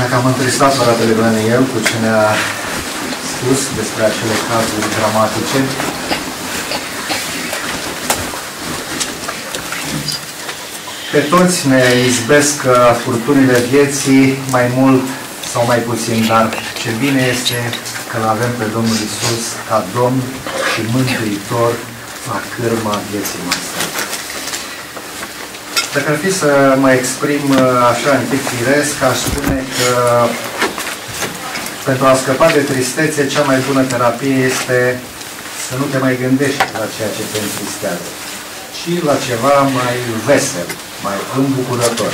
Dacă am întristat fratele Daniel cu ce ne-a spus despre acele cazuri dramatice, pe toți ne izbesc furtunile vieții, mai mult sau mai puțin, dar ce bine este că îl avem pe Domnul Iisus ca Domn și Mântuitor la cârma vieții noastre. Dacă ar fi să mă exprim așa un pic firesc, aș spune că pentru a scăpa de tristețe, cea mai bună terapie este să nu te mai gândești la ceea ce te întristează, ci la ceva mai vesel, mai îmbucurător.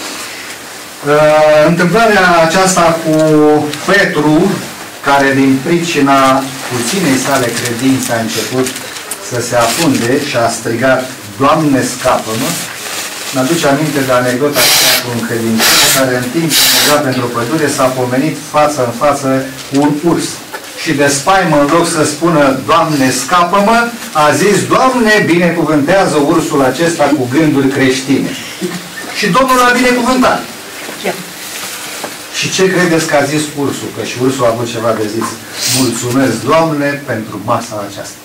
Întâmplarea aceasta cu Petru, care din pricina puținei sale credințe a început să se afunde și a strigat: Doamne, scapă-mă, mi-aduce aminte de anecdota aceea cu un credincios care în timp ce mergea pentru pădure s-a pomenit față în față cu un urs. Și de spaimă, în loc să spună Doamne, scapă-mă, a zis: Doamne, binecuvântează ursul acesta cu gânduri creștine. Și Domnul l-a binecuvântat. Și ce credeți că a zis ursul? Că și ursul a avut ceva de zis. Mulțumesc, Doamne, pentru masa aceasta.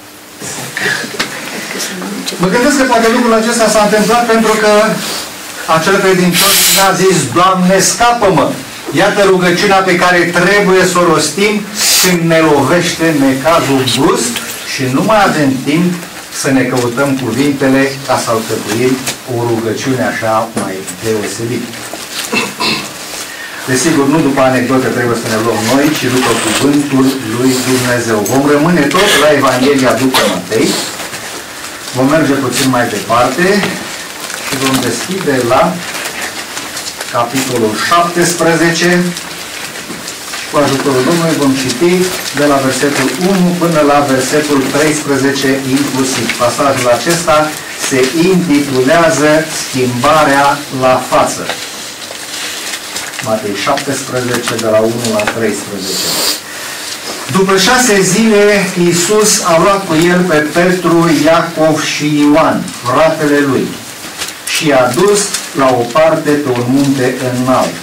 Mă gândesc că poate lucrul acesta s-a întâmplat pentru că acel credincios n-a zis Doamne, scapă-mă. Iată rugăciunea pe care trebuie să o rostim când ne lovește necazul brusc și nu mai avem timp să ne căutăm cuvintele ca să alcătuim o rugăciune așa mai deosebită. Desigur, nu după anecdote trebuie să ne luăm noi, ci după cuvântul lui Dumnezeu. Vom rămâne tot la Evanghelia după Matei. Vom merge puțin mai departe și vom deschide la capitolul 17 și cu ajutorul Domnului vom citi de la versetul 1 până la versetul 13 inclusiv. Pasajul acesta se intitulează Schimbarea la față. Matei 17, de la 1 la 13. După 6 zile, Iisus a luat cu el pe Petru, Iacov și Ioan, fratele lui, și i-a dus la o parte pe un munte înalt.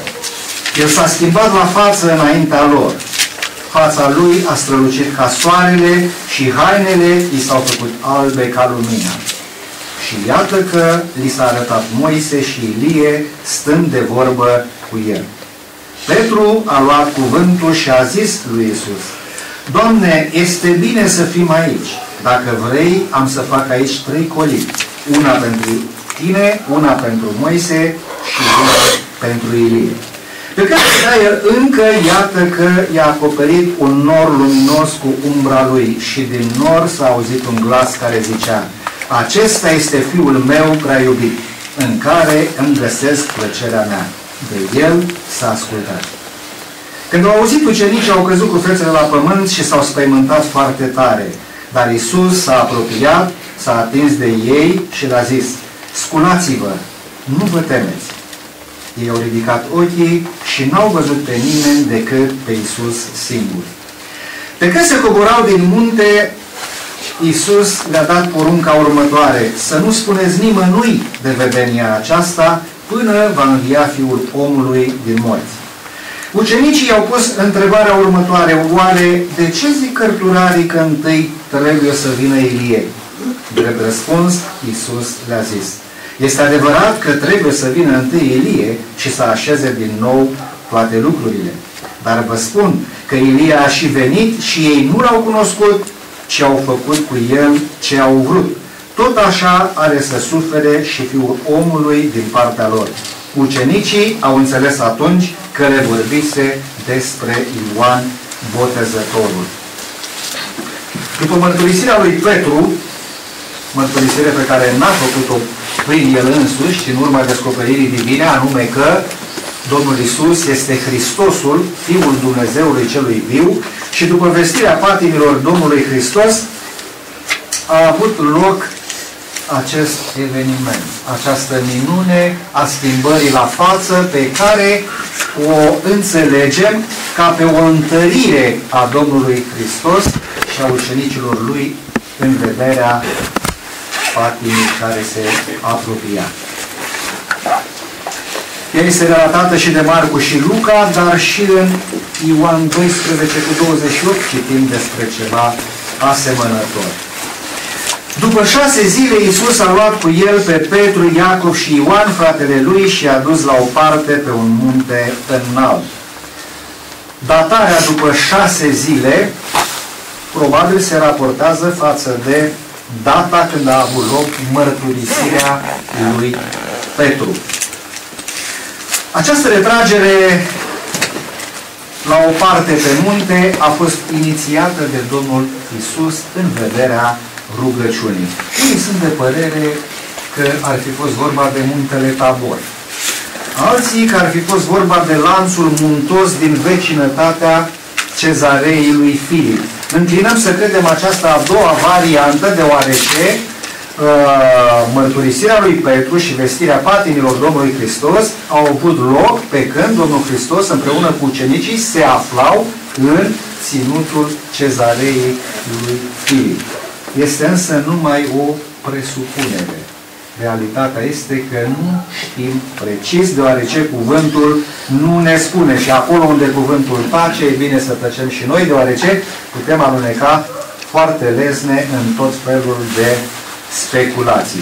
El s-a schimbat la față înaintea lor. Fața lui a strălucit ca soarele și hainele i s-au făcut albe ca lumina. Și iată că li s-a arătat Moise și Ilie stând de vorbă cu el. Petru a luat cuvântul și a zis lui Iisus: Doamne, este bine să fim aici. Dacă vrei, am să fac aici 3 colibi. Una pentru tine, una pentru Moise și una pentru Ilie. Pe care el încă, iată că i-a acoperit un nor luminos cu umbra lui și din nor s-a auzit un glas care zicea: Acesta este Fiul meu prea iubit, în care îmi găsesc plăcerea mea. De el s-a ascultat. Când au auzit, ucenicii au căzut cu fețele la pământ și s-au spăimântat foarte tare. Dar Iisus s-a apropiat, s-a atins de ei și le-a zis: Sculați-vă, nu vă temeți. Ei au ridicat ochii și n-au văzut pe nimeni decât pe Iisus singur. Pe când se coborau din munte, Iisus le-a dat porunca următoare: să nu spuneți nimănui de vedenia aceasta până va învia Fiul omului din morți. Ucenicii i-au pus întrebarea următoare: oare de ce zic cărturarii că întâi trebuie să vină Ilie? Drept răspuns, Iisus le-a zis: este adevărat că trebuie să vină întâi Ilie și să așeze din nou toate lucrurile. Dar vă spun că Ilie a și venit și ei nu l-au cunoscut, ci au făcut cu el ce au vrut. Tot așa are să sufere și Fiul omului din partea lor. Ucenicii au înțeles atunci că le vorbise despre Ioan Botezătorul. După mărturisirea lui Petru, mărturisire pe care n-a făcut-o prin el însuși, ci în urma descoperirii divine, anume că Domnul Iisus este Hristosul, Fiul Dumnezeului celui viu, și după vestirea patimilor Domnului Hristos a avut loc acest eveniment, această minune a schimbării la față, pe care o înțelegem ca pe o întărire a Domnului Hristos și a ucenicilor lui în vederea patimii care se apropia. Ea este relatată și de Marcu și Luca, dar și în Ioan 12:28 citim despre ceva asemănător. După 6 zile, Iisus a luat cu el pe Petru, Iacov și Ioan, fratele lui, și i-a dus la o parte pe un munte înalt. Datarea după 6 zile probabil se raportează față de data când a avut loc mărturisirea lui Petru. Această retragere la o parte pe munte a fost inițiată de Domnul Iisus în vederea rugăciunii. Unii sunt de părere că ar fi fost vorba de muntele Tabor. Alții că ar fi fost vorba de lanțul muntos din vecinătatea Cezarei lui Filip. Înclinăm să credem această a doua variantă, deoarece mărturisirea lui Petru și vestirea patimilor Domnului Hristos au avut loc pe când Domnul Hristos împreună cu ucenicii se aflau în ținutul Cezarei lui Filip. Este însă numai o presupunere. Realitatea este că nu știm precis, deoarece cuvântul nu ne spune. Și acolo unde cuvântul tace, e bine să tăcem și noi, deoarece putem aluneca foarte lezne în tot felul de speculații.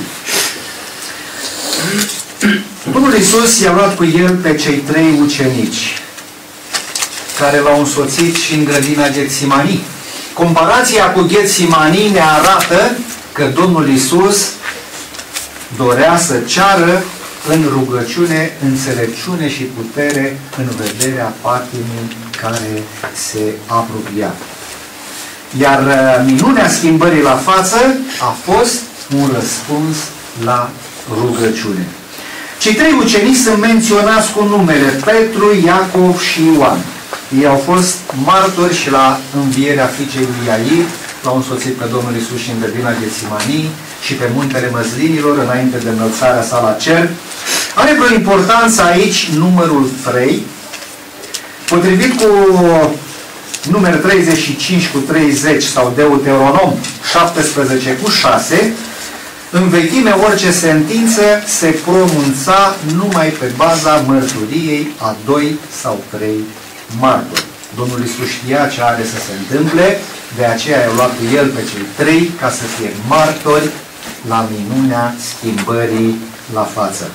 Domnul Iisus i-a luat cu el pe cei 3 ucenici care l-au însoțit și în grădina Getsimani. Comparația cu Getsimani ne arată că Domnul Iisus dorea să ceară în rugăciune, înțelepciune și putere în vederea patimii care se apropia. Iar minunea schimbării la față a fost un răspuns la rugăciune. Cei 3 ucenici sunt menționați cu numele Petru, Iacov și Ioan. Ei au fost martori și la învierea fiicei lui Iair, l-au însoțit pe Domnul Iisus și în grădina Getsimani și pe muntele Măslinilor înainte de înălțarea sa la cer. Are vreo importanță aici numărul 3, potrivit cu Numeri 35 cu 30 sau Deuteronom 17 cu 6, în vechime orice sentință se pronunța numai pe baza mărturiei a 2 sau 3 martori. Domnul Iisus știa ce are să se întâmple, de aceea i-a luat cu el pe cei 3 ca să fie martori la minunea schimbării la față.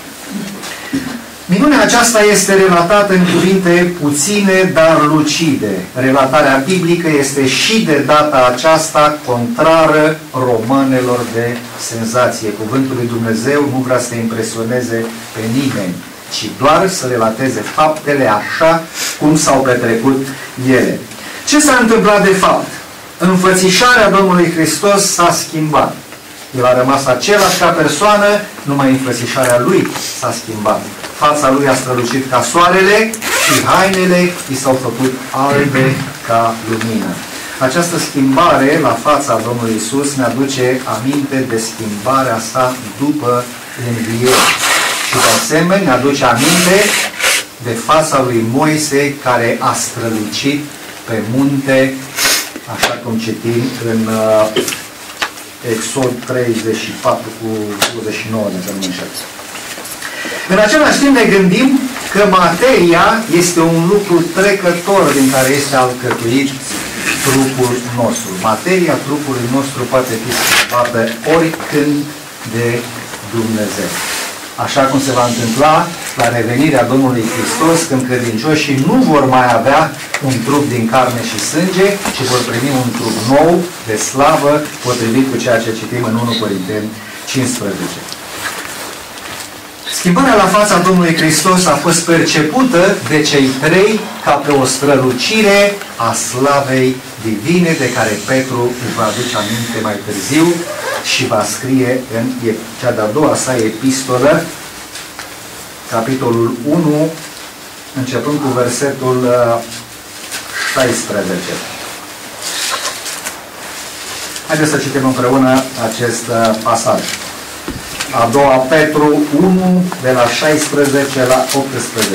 Minunea aceasta este relatată în cuvinte puține, dar lucide. Relatarea biblică este și de data aceasta contrară romanelor de senzație. Cuvântul lui Dumnezeu nu vrea să impresioneze pe nimeni, ci doar să relateze faptele așa cum s-au petrecut ele. Ce s-a întâmplat de fapt? Înfățișarea Domnului Hristos s-a schimbat. El a rămas același ca persoană, numai înfățișarea lui s-a schimbat. Fața lui a strălucit ca soarele și hainele i s-au făcut albe ca lumină. Această schimbare la fața Domnului Iisus ne aduce aminte de schimbarea sa după înviere. Și de asemenea ne aduce aminte de fața lui Moise care a strălucit pe munte, așa cum citim în Exod 34 cu 29, dacă nu înșel. În același timp ne gândim că materia este un lucru trecător din care este alcătuit trupul nostru. Materia trupului nostru poate fi schimbată oricând de Dumnezeu. Așa cum se va întâmpla la revenirea Domnului Hristos, când credincioșii nu vor mai avea un trup din carne și sânge, ci vor primi un trup nou de slavă, potrivit cu ceea ce citim în 1 Corinteni 15. Schimbarea la fața Domnului Hristos a fost percepută de cei 3 ca pe o strălucire a slavei divine, de care Petru își va aduce aminte mai târziu și va scrie în cea de-a doua sa epistolă, capitolul 1, începând cu versetul 16. Haideți să citim împreună acest pasaj. A doua Petru 1, de la 16 la 18.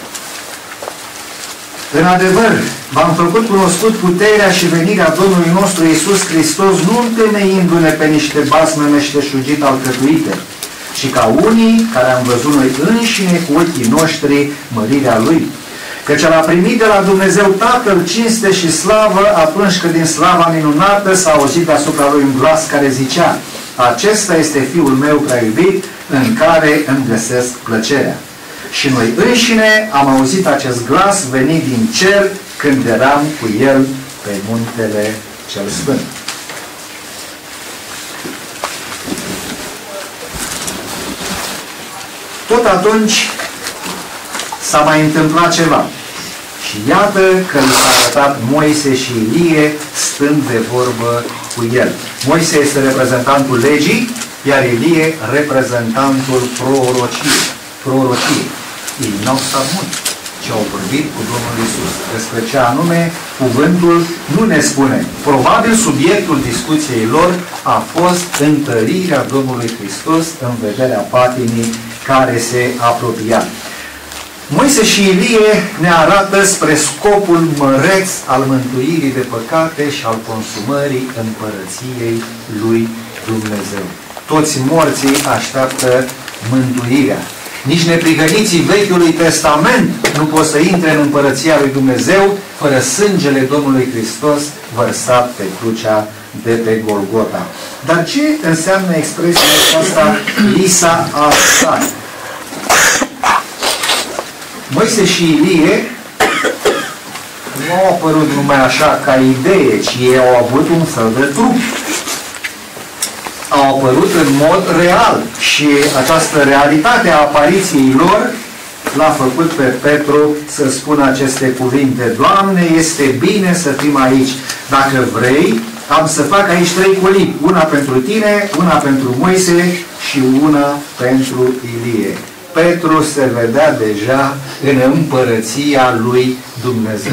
În adevăr, v-am făcut cunoscut puterea și venirea Domnului nostru Iisus Hristos, nu întemeiindu-ne pe niște basme meșteșugit alcătuite, ci ca unii care am văzut noi înșine cu ochii noștri mărirea Lui. Căci l-a primit de la Dumnezeu Tatăl cinste și slavă atunci când din slava minunată s-a auzit asupra Lui un glas care zicea: acesta este Fiul meu prea iubit, în care îmi găsesc plăcerea. Și noi înșine am auzit acest glas venit din cer când eram cu El pe muntele cel sfânt. Tot atunci s-a mai întâmplat ceva. Și iată că li s-a arătat Moise și Ilie stând de vorbă cu el. Moise este reprezentantul legii, iar Ilie reprezentantul prorociei. Ei n-au stat mult, ci au vorbit cu Domnul Iisus. Despre ce anume, cuvântul nu ne spune. Probabil subiectul discuției lor a fost întărirea Domnului Hristos în vederea patimii care se apropia. Moise și Ilie ne arată spre scopul măreț al mântuirii de păcate și al consumării împărăției lui Dumnezeu. Toți morții așteaptă mântuirea. Nici neprihăniții Vechiului Testament nu pot să intre în împărăția lui Dumnezeu fără sângele Domnului Hristos vărsat pe crucea de pe Golgota. Dar ce înseamnă expresia aceasta li s-a arătat? Moise și Ilie nu au apărut numai așa ca idee, ci ei au avut un fel de trup. Au apărut în mod real și această realitate a apariției lor l-a făcut pe Petru să spună aceste cuvinte: Doamne, este bine să fim aici. Dacă vrei, am să fac aici 3 colibi. Una pentru tine, una pentru Moise și una pentru Ilie. Petru se vedea deja în împărăția lui Dumnezeu.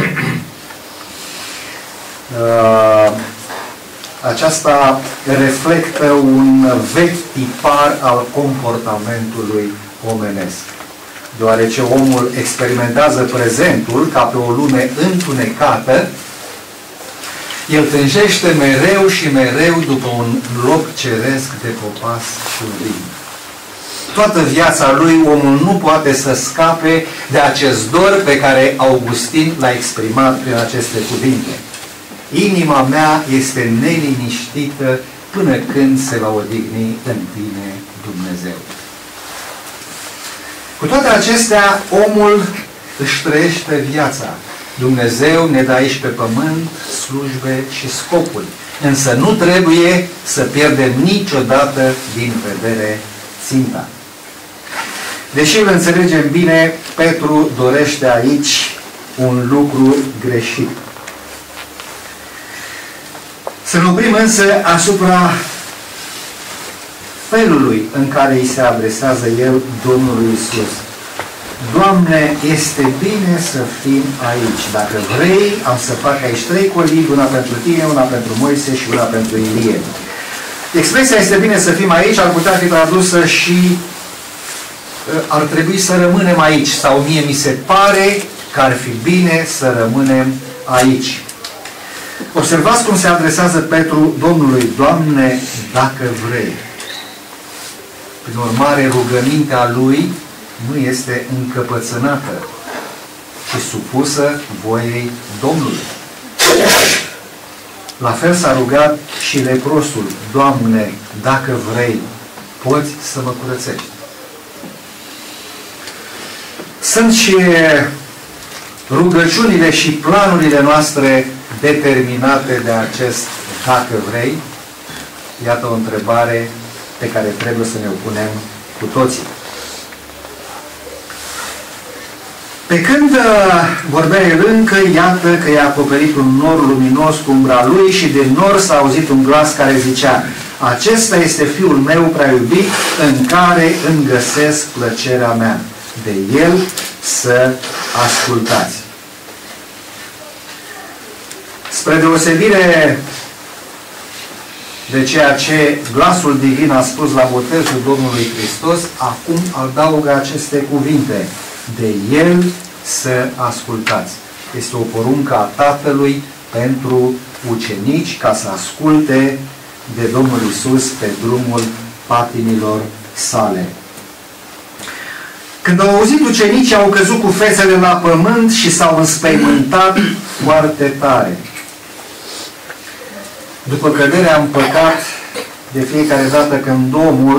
Aceasta reflectă un vechi tipar al comportamentului omenesc. Deoarece omul experimentează prezentul ca pe o lume întunecată, el tânjește mereu și mereu după un loc ceresc de popas și urin. Toată viața lui, omul nu poate să scape de acest dor pe care Augustin l-a exprimat prin aceste cuvinte. Inima mea este neliniștită până când se va odihni în tine, Dumnezeu. Cu toate acestea, omul își trăiește viața. Dumnezeu ne dă aici pe pământ slujbe și scopuri. Însă nu trebuie să pierdem niciodată din vedere ținta. Deși îl înțelegem bine, Petru dorește aici un lucru greșit. Să ne oprim însă asupra felului în care îi se adresează el Domnului Iisus. Doamne, este bine să fim aici. Dacă vrei, am să fac aici 3 colibi, una pentru tine, una pentru Moise și una pentru Ilie. Expresia este bine să fim aici ar putea fi tradusă și ar trebui să rămânem aici, sau mie mi se pare că ar fi bine să rămânem aici. Observați cum se adresează Petru Domnului: Doamne, dacă vrei. Prin urmare, rugămintea lui nu este încăpățânată, ci supusă voiei Domnului. La fel s-a rugat și leprosul: Doamne, dacă vrei, poți să mă curățești. Sunt și rugăciunile și planurile noastre determinate de acest dacă vrei? Iată o întrebare pe care trebuie să ne o punem cu toții. Pe când vorbea el încă, iată că i-a acoperit un nor luminos cu umbra lui și din nor s-a auzit un glas care zicea: acesta este Fiul meu prea iubit, în care îmi găsesc plăcerea mea. De el să ascultați. Spre deosebire de ceea ce glasul divin a spus la botezul Domnului Hristos, acum adaugă aceste cuvinte: de el să ascultați. Este o poruncă a Tatălui pentru ucenici ca să asculte de Domnul Iisus pe drumul patimilor sale. Când au auzit ucenicii, au căzut cu fețele la pământ și s-au înspăimântat foarte tare. După căderea în păcat, de fiecare dată când omul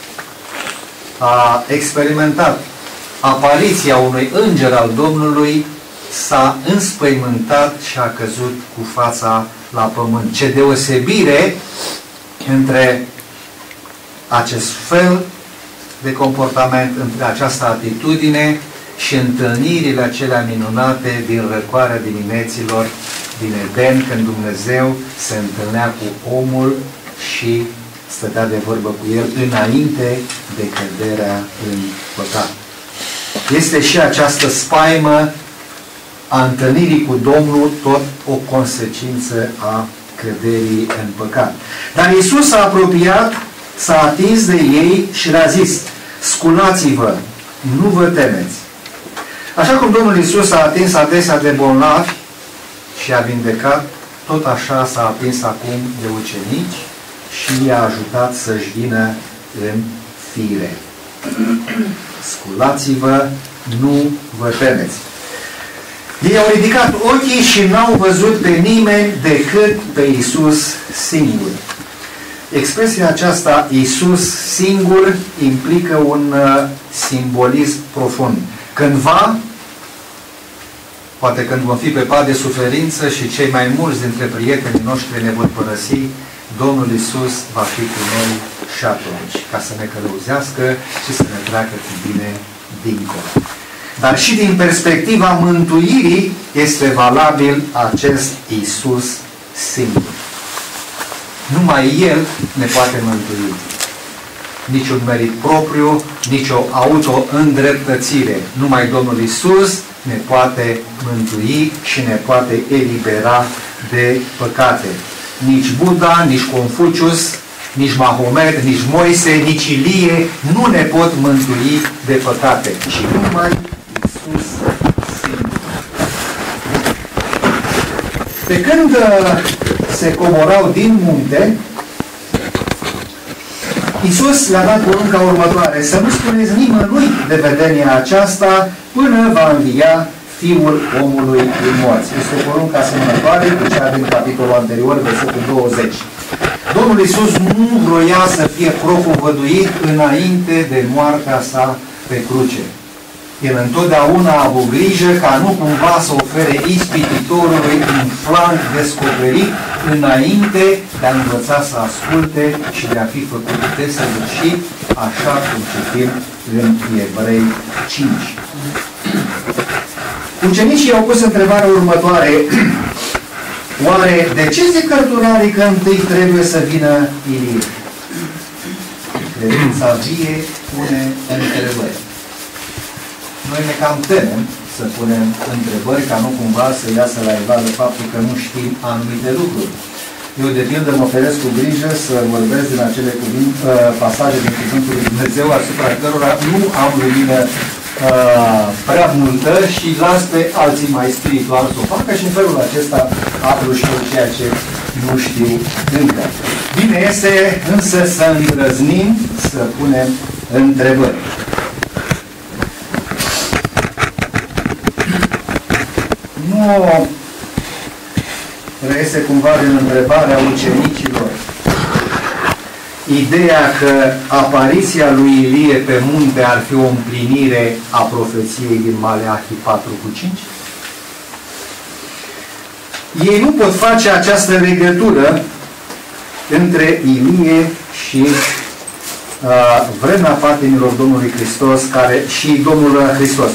a experimentat apariția unui înger al Domnului, s-a înspăimântat și a căzut cu fața la pământ. Ce deosebire între acest fel de comportament, între această atitudine și întâlnirile acelea minunate din răcoarea dimineților din Eden, când Dumnezeu se întâlnea cu omul și stătea de vorbă cu el înainte de căderea în păcat. Este și această spaimă a întâlnirii cu Domnul tot o consecință a căderii în păcat. Dar Iisus s-a apropiat, s-a atins de ei și le-a zis: sculați-vă, nu vă temeți. Așa cum Domnul Iisus a atins adesea de bolnavi și a vindecat, tot așa s-a atins acum de ucenici și i-a ajutat să-și vină în fire. Sculați-vă, nu vă temeți. Ei au ridicat ochii și n-au văzut pe nimeni decât pe Iisus singur. Expresia aceasta, Iisus singur, implică un simbolism profund. Cândva, poate când vom fi pe pat de suferință și cei mai mulți dintre prietenii noștri ne vor părăsi, Domnul Iisus va fi cu noi și atunci, ca să ne călăuzească și să ne treacă cu bine dincolo. Dar și din perspectiva mântuirii este valabil acest Iisus singur. Numai El ne poate mântui. Nici un merit propriu, nici o auto-îndreptățire. Numai Domnul Iisus ne poate mântui și ne poate elibera de păcate. Nici Buddha, nici Confucius, nici Mahomet, nici Moise, nici Ilie nu ne pot mântui de păcate. Și numai Iisus singur. Pe când se coborau din munte, Iisus le-a dat porunca următoare: să nu spuneți nimănui de vedenia aceasta până va învia Fiul omului din morți. Este o poruncă asemănătoare cu cea din capitolul anterior, versetul 20. Domnul Iisus nu vroia să fie propovăduit înainte de moartea sa pe cruce. El întotdeauna a avut grijă ca nu cumva să ofere ispititorului un flanc descoperit înainte de a învăța să asculte și de a fi făcut desăvârșit, așa cum citim în Evrei 5. Ucenicii au pus întrebarea următoare: oare de ce zic cărturarii că întâi trebuie să vină Ilie? Credința vie pune întrebări. Noi ne cam temem să punem întrebări ca nu cumva să iasă la iveală faptul că nu știm anumite lucruri. Eu, de pildă, mă oferesc cu grijă să vorbesc din acele pasaje din Cuvântul lui Dumnezeu asupra cărora nu am lumină prea multă și las pe alții mai spirituali să o facă și în felul acesta aflu și eu ceea ce nu știu încă. Bine este însă să îndrăznim să punem întrebări. Nu reiese cumva din întrebarea ucenicilor ideea că apariția lui Ilie pe munte ar fi o împlinire a profeției din Maleahi 4:5? Ei nu pot face această legătură între Ilie și vremea patimilor Domnului Hristos și Domnul Hristos.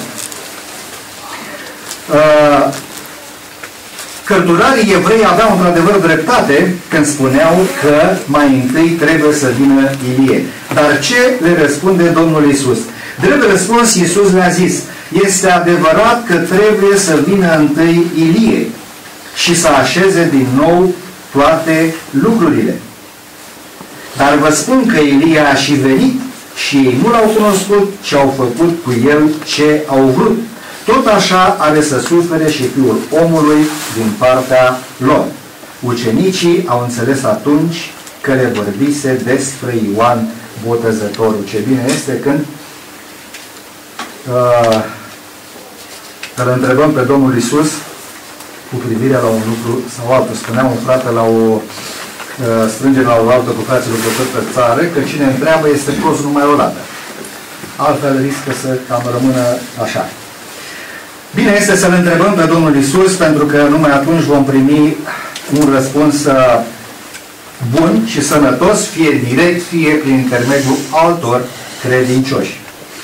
Cărturarii evrei aveau într-adevăr dreptate când spuneau că mai întâi trebuie să vină Ilie. Dar ce le răspunde Domnul Iisus? Drept răspuns, Iisus le-a zis: este adevărat că trebuie să vină întâi Ilie și să așeze din nou toate lucrurile. Dar vă spun că Ilie a și venit și ei nu l-au cunoscut, ci au făcut cu el ce au vrut. Tot așa are să sufere și Fiul omului din partea lor. Ucenicii au înțeles atunci că le vorbise despre Ioan Botezătorul. Ce bine este când îl întrebăm pe Domnul Iisus cu privire la un lucru sau altul. Spunea un frate la o strângere la o altă cu frații lucrători pe țară că cine întreabă este prost numai o dată. Altfel riscă să cam rămână așa. Bine este să-L întrebăm pe Domnul Iisus, pentru că numai atunci vom primi un răspuns bun și sănătos, fie direct, fie prin intermediul altor credincioși.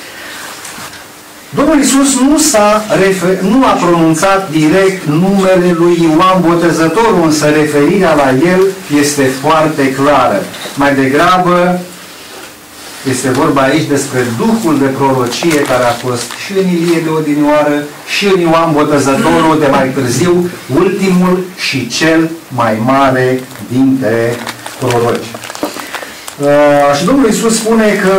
Domnul Iisus nu a pronunțat direct numele lui Ioan Botezătorul, însă referirea la el este foarte clară. Mai degrabă este vorba aici despre duhul de prorocie care a fost și în Ilie de odinioară și în Ioan Botezătorul de mai târziu, ultimul și cel mai mare dintre proroci. Și Domnul Iisus spune că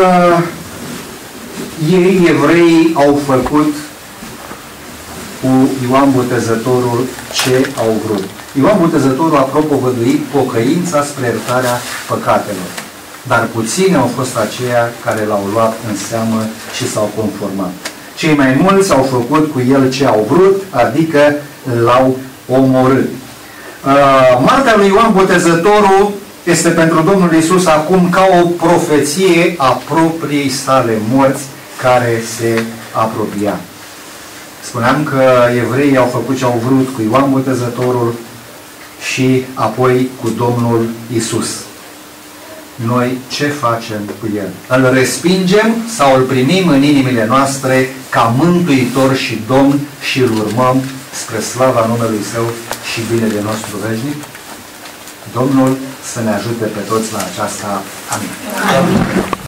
ei, evreii, au făcut cu Ioan Botezătorul ce au vrut. Ioan Botezătorul a propovăduit pocăința spre iertarea păcatelor. Dar puțini au fost aceia care l-au luat în seamă și s-au conformat. Cei mai mulți au făcut cu el ce au vrut, adică l-au omorât. Moartea lui Ioan Botezătorul este pentru Domnul Iisus acum ca o profeție a propriei sale morți care se apropia. Spuneam că evreii au făcut ce au vrut cu Ioan Botezătorul și apoi cu Domnul Iisus. Noi ce facem cu El? Îl respingem sau îl primim în inimile noastre ca mântuitor și Domn și îl urmăm spre slava numelui Său și binele nostru veșnic? Domnul să ne ajute pe toți la aceasta. Amin. Amin.